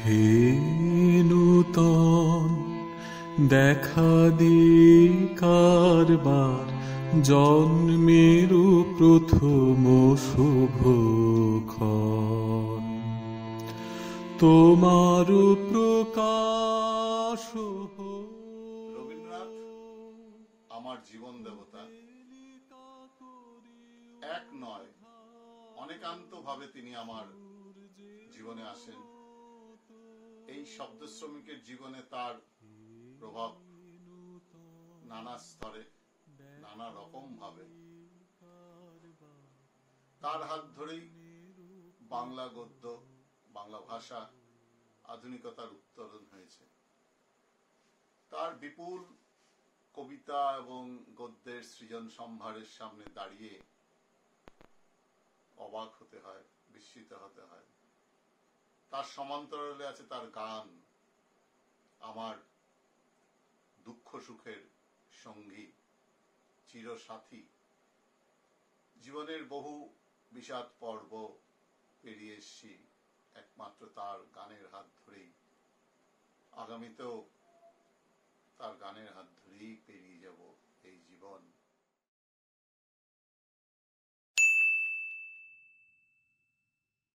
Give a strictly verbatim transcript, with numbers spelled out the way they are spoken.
হে নূতন দেখা দে কারবার জন্মের প্রথম শুভক্ষণ তোমার প্রকাশ। রবীন্দ্রনাথ আমার জীবন দেবতা। এক নয়, অনেকান্ত ভাবে তিনি আমার জীবনে আসেন। এই শব্দ শ্রমিকের জীবনে তার প্রভাব নানা স্তরে, নানা রকম ভাবে। তার হাত ধরেই বাংলা গদ্য, বাংলা ভাষা আধুনিকতার উত্তরণ হয়েছে। তার বিপুল কবিতা এবং গদ্যের সৃজন সম্ভারের সামনে দাঁড়িয়ে অবাক হতে হয়, বিস্মিত হতে হয়। তার সমান্তরালে আছে তার গান, আমার দুঃখ সুখের সঙ্গী, চিরসাথী। জীবনের বহু বিষাদ পর্ব পেরিয়ে এসেছি একমাত্র তার গানের হাত ধরেই। আগামীতেও তার গানের হাত ধরেই